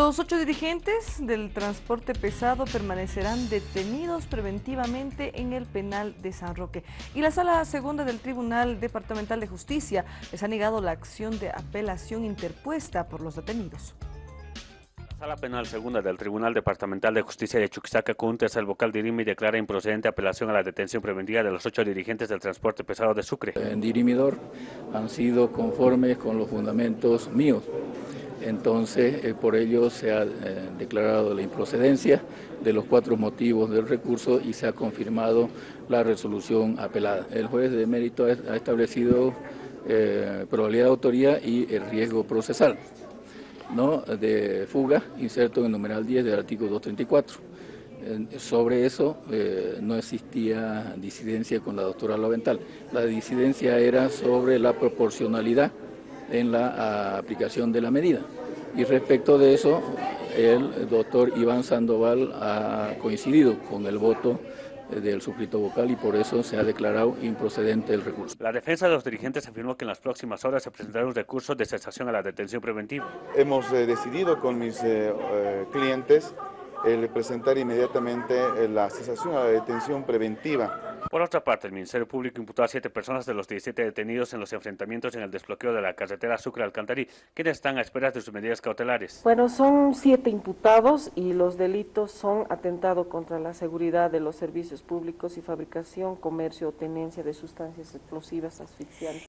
Los 8 dirigentes del transporte pesado permanecerán detenidos preventivamente en el penal de San Roque. Y la Sala Segunda del Tribunal Departamental de Justicia les ha negado la acción de apelación interpuesta por los detenidos. La Sala Penal Segunda del Tribunal Departamental de Justicia de Chuquisaca, Cuntes, el vocal dirime y declara improcedente apelación a la detención preventiva de los 8 dirigentes del transporte pesado de Sucre. En dirimidor han sido conformes con los fundamentos míos. Entonces, por ello se ha declarado la improcedencia de los 4 motivos del recurso y se ha confirmado la resolución apelada. El juez de mérito ha establecido probabilidad de autoría y el riesgo procesal, ¿no?, de fuga, inserto en el numeral 10 del artículo 234. Sobre eso no existía disidencia con la doctora Lovental. La disidencia era sobre la proporcionalidad en la aplicación de la medida. Y respecto de eso, el doctor Iván Sandoval ha coincidido con el voto del suscrito vocal y por eso se ha declarado improcedente el recurso. La defensa de los dirigentes afirmó que en las próximas horas se presentará un recurso de cesación a la detención preventiva. Hemos decidido con mis clientes el presentar inmediatamente la cesación a la detención preventiva. Por otra parte, el Ministerio Público imputó a 7 personas de los 17 detenidos en los enfrentamientos en el desbloqueo de la carretera Sucre-Alcantarí, quienes están a espera de sus medidas cautelares. Bueno, son 7 imputados y los delitos son atentado contra la seguridad de los servicios públicos y fabricación, comercio o tenencia de sustancias explosivas asfixiantes.